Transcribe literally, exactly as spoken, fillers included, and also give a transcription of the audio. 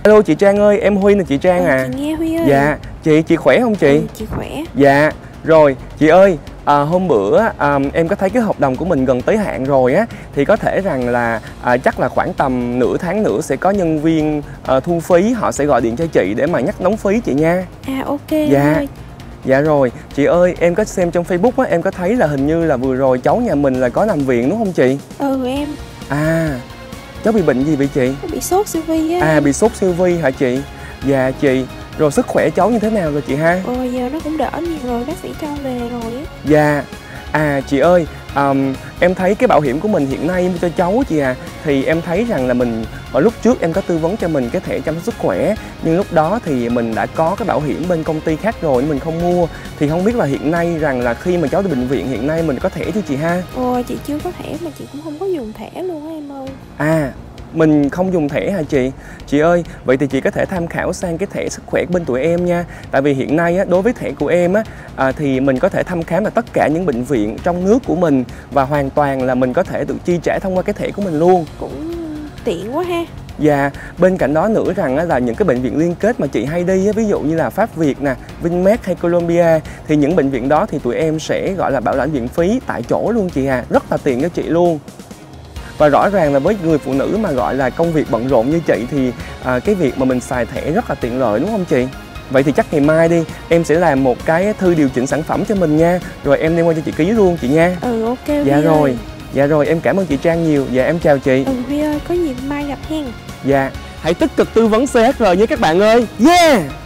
Alo chị Trang ơi, em Huy nè chị Trang ừ, à. Chị nghe Huy ơi. Dạ, chị chị khỏe không chị? Ừ, chị khỏe. Dạ, rồi chị ơi, à, hôm bữa à, em có thấy cái hợp đồng của mình gần tới hạn rồi á. Thì có thể rằng là à, chắc là khoảng tầm nửa tháng nữa sẽ có nhân viên à, thu phí, họ sẽ gọi điện cho chị để mà nhắc đóng phí chị nha. À ok Dạ. ơi. Dạ rồi, chị ơi, em có xem trong Facebook á, em có thấy là hình như là vừa rồi cháu nhà mình là có nằm viện đúng không chị? Ừ em. À, cháu bị bệnh gì vậy chị? Bị sốt siêu vi á. À, bị sốt siêu vi hả chị? Dạ chị, rồi sức khỏe cháu như thế nào rồi chị ha? Ờ giờ nó cũng đỡ nhiều rồi, bác sĩ cho về rồi á. Dạ. À chị ơi, um, em thấy cái bảo hiểm của mình hiện nay cho cháu chị à. Thì em thấy rằng là mình, ở lúc trước em có tư vấn cho mình cái thẻ chăm sóc sức khỏe. Nhưng lúc đó thì mình đã có cái bảo hiểm bên công ty khác rồi nhưng mình không mua. Thì không biết là hiện nay rằng là khi mà cháu đi bệnh viện hiện nay mình có thẻ chứ chị ha? Ồ chị chưa có thẻ mà chị cũng không có dùng thẻ luôn á em ơi. À, mình không dùng thẻ hả chị? Chị ơi, vậy thì chị có thể tham khảo sang cái thẻ sức khỏe bên tụi em nha. Tại vì hiện nay á, đối với thẻ của em á, à, thì mình có thể thăm khám là tất cả những bệnh viện trong nước của mình. Và hoàn toàn là mình có thể tự chi trả thông qua cái thẻ của mình luôn. Cũng tiện quá ha. Và bên cạnh đó nữa rằng á, là những cái bệnh viện liên kết mà chị hay đi á, ví dụ như là Pháp Việt nè, Vinmed hay Colombia, thì những bệnh viện đó thì tụi em sẽ gọi là bảo lãnh viện phí tại chỗ luôn chị à. Rất là tiện cho chị luôn. Và rõ ràng là với người phụ nữ mà gọi là công việc bận rộn như chị thì à, cái việc mà mình xài thẻ rất là tiện lợi đúng không chị? Vậy thì chắc ngày mai đi, em sẽ làm một cái thư điều chỉnh sản phẩm cho mình nha. Rồi em đem qua cho chị ký luôn chị nha. Ừ ok Huy Dạ rồi, ơi. dạ rồi em cảm ơn chị Trang nhiều. Dạ em chào chị. Ừ Huy ơi, có gì mai gặp hen. Dạ, hãy tích cực tư vấn xê hát rờ nha các bạn ơi. Yeah!